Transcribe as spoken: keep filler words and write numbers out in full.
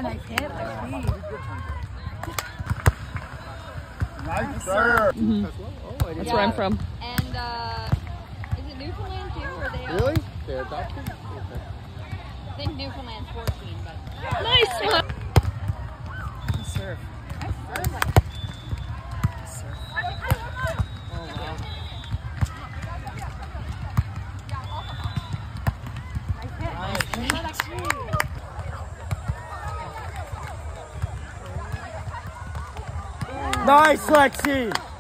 nice hit, Lexi. Nice serve. Mm-hmm. Oh, That's where I'm from. And uh, is it Newfoundland too, or are they all? Really? They're adopted? I think Newfoundland's fourteen, but. Nice one. Nice serve. Nice serve. Nice serve. Oh, wow. Nice hit. Nice, Lexi.